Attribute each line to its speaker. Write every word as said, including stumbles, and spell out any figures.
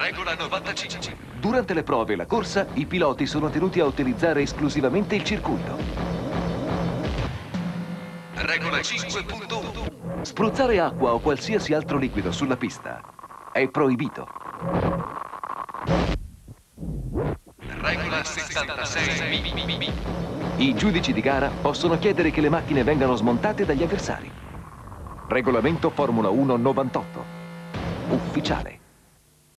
Speaker 1: Regola novantacinque.
Speaker 2: Durante le prove e la corsa, i piloti sono tenuti a utilizzare esclusivamente il circuito.
Speaker 1: Regola cinque punto uno.
Speaker 2: Spruzzare acqua o qualsiasi altro liquido sulla pista è proibito.
Speaker 1: Regola sessantasei B.
Speaker 2: I giudici di gara possono chiedere che le macchine vengano smontate dagli avversari. Regolamento Formula uno novantotto. Ufficiale.